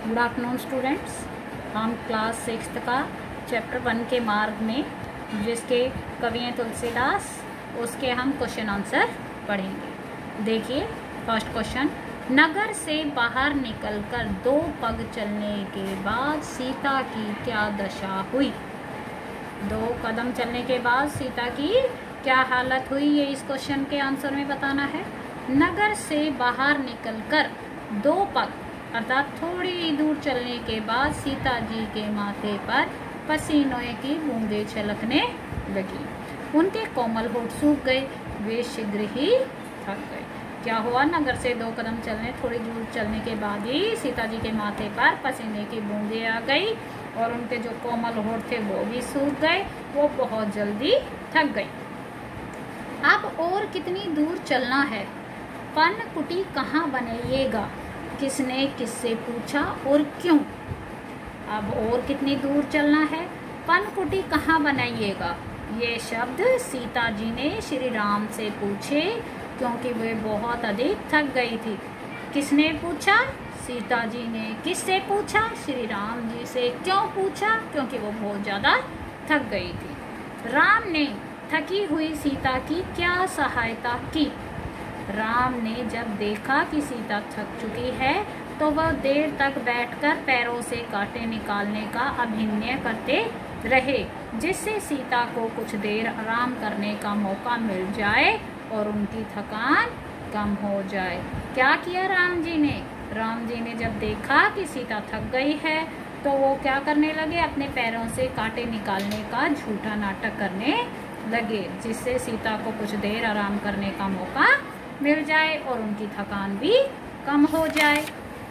Good afternoon students. हम class 6 का chapter 1 के मार्ग में जिसके कवि हैं तुलसीदास, उसके हम क्वेश्चन आंसर पढ़ेंगे। देखिए फर्स्ट क्वेश्चन, नगर से बाहर निकलकर 2 पग चलने के बाद सीता की क्या दशा हुई। 2 कदम चलने के बाद सीता की क्या हालत हुई, ये इस क्वेश्चन के आंसर में बताना है। नगर से बाहर निकलकर 2 पग अर्थात थोड़ी दूर चलने के बाद सीता जी के माथे पर पसीने की बूंदें छलकने लगी। उनके कोमल होठ सूख गए, वे शीघ्र ही थक गए। क्या हुआ, नगर से 2 कदम चलने थोड़ी दूर चलने के बाद ही सीता जी के माथे पर पसीने की बूंदें आ गई और उनके जो कोमल होठ थे वो भी सूख गए, वो बहुत जल्दी थक गई। अब और कितनी दूर चलना है, पन कुटी कहाँ बनाइएगा, किसने किससे पूछा और क्यों। अब और कितनी दूर चलना है, पनकुटी कहाँ बनाइएगा, ये शब्द सीता जी ने श्री राम से पूछे क्योंकि वे बहुत अधिक थक गई थी। किसने पूछा, सीता जी ने। किससे पूछा, श्री राम जी से। क्यों पूछा, क्योंकि वो बहुत ज़्यादा थक गई थी। राम ने थकी हुई सीता की क्या सहायता की। राम ने जब देखा कि सीता थक चुकी है तो वह देर तक बैठकर पैरों से कांटे निकालने का अभिनय करते रहे, जिससे सीता को कुछ देर आराम करने का मौका मिल जाए और उनकी थकान कम हो जाए। क्या किया राम जी ने, राम जी ने जब देखा कि सीता थक गई है तो वो क्या करने लगे, अपने पैरों से कांटे निकालने का झूठा नाटक करने लगे, जिससे सीता को कुछ देर आराम करने का मौका मिल जाए और उनकी थकान भी कम हो जाए।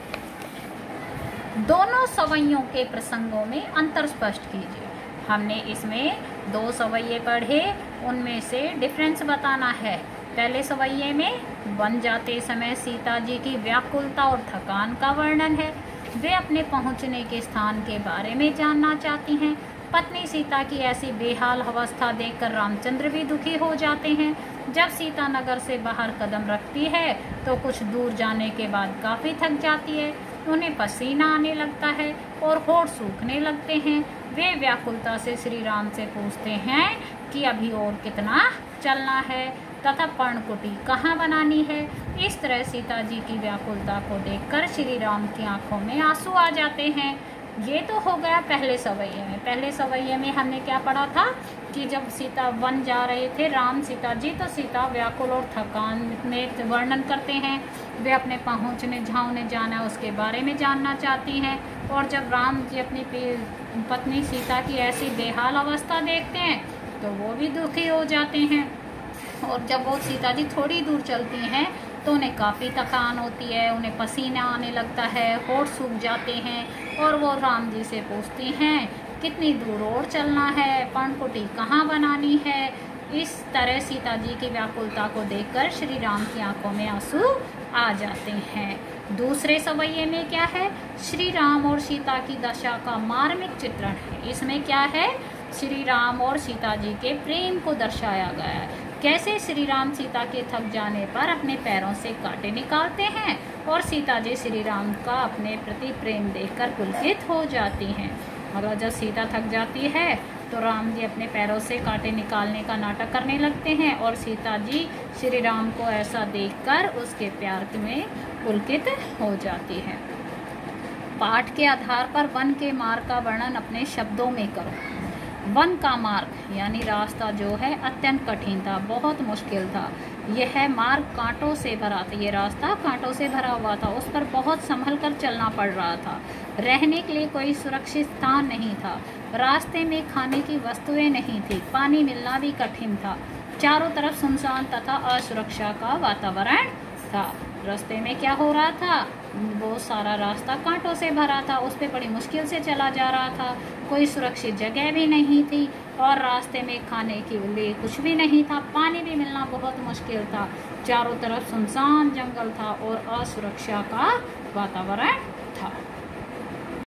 दोनों सवैयों के प्रसंगों में अंतर स्पष्ट कीजिए। हमने इसमें 2 सवैये पढ़े, उनमें से डिफरेंस बताना है। पहले सवैये में वन जाते समय सीता जी की व्याकुलता और थकान का वर्णन है। वे अपने पहुंचने के स्थान के बारे में जानना चाहती हैं। पत्नी सीता की ऐसी बेहाल अवस्था देखकर रामचंद्र भी दुखी हो जाते हैं। जब सीता नगर से बाहर कदम रखती है तो कुछ दूर जाने के बाद काफ़ी थक जाती है, उन्हें पसीना आने लगता है और होठ सूखने लगते हैं। वे व्याकुलता से श्री राम से पूछते हैं कि अभी और कितना चलना है तथा पर्णकुटी कहाँ बनानी है। इस तरह सीता जी की व्याकुलता को देखकर श्री राम की आंखों में आंसू आ जाते हैं। ये तो हो गया पहले सवैये में। पहले सवैये में हमने क्या पढ़ा था कि जब सीता वन जा रहे थे राम सीता जी, तो सीता व्याकुल और थकान में वर्णन करते हैं। वे अपने पहुँचने जहाँ उन्हें जाना है उसके बारे में जानना चाहती हैं। और जब राम जी अपनी पत्नी सीता की ऐसी बेहाल अवस्था देखते हैं तो वो भी दुखी हो जाते हैं। और जब वो सीता जी थोड़ी दूर चलती हैं तो उन्हें काफ़ी थकान होती है, उन्हें पसीना आने लगता है, होठ सूख जाते हैं और वो राम जी से पूछती हैं कितनी दूर और चलना है, पर्णकुटी कहाँ बनानी है। इस तरह सीता जी की व्याकुलता को देखकर श्री राम की आंखों में आंसू आ जाते हैं। दूसरे सवैये में क्या है, श्री राम और सीता की दशा का मार्मिक चित्रण है। इसमें क्या है, श्री राम और सीता जी के प्रेम को दर्शाया गया है। कैसे श्री राम सीता के थक जाने पर अपने पैरों से कांटे निकालते हैं और सीता जी श्री राम का अपने प्रति प्रेम देखकर पुलकित हो जाती हैं। मतलब जब सीता थक जाती है तो राम जी अपने पैरों से कांटे निकालने का नाटक करने लगते हैं और सीता जी श्री राम को ऐसा देखकर उसके प्यार में पुलकित हो जाती है। पाठ के आधार पर वन के मार्ग का वर्णन अपने शब्दों में करो। वन का मार्ग यानी रास्ता जो है अत्यंत कठिन था, बहुत मुश्किल था। यह मार्ग कांटों से भरा था, ये रास्ता कांटों से भरा हुआ था, उस पर बहुत संभल कर चलना पड़ रहा था। रहने के लिए कोई सुरक्षित स्थान नहीं था, रास्ते में खाने की वस्तुएं नहीं थी, पानी मिलना भी कठिन था। चारों तरफ सुनसान तथा असुरक्षा का वातावरण था। रास्ते में क्या हो रहा था, वो सारा रास्ता कांटों से भरा था, उस पर बड़ी मुश्किल से चला जा रहा था, कोई सुरक्षित जगह भी नहीं थी और रास्ते में खाने के लिए कुछ भी नहीं था, पानी भी मिलना बहुत मुश्किल था। चारों तरफ सुनसान जंगल था और असुरक्षा का वातावरण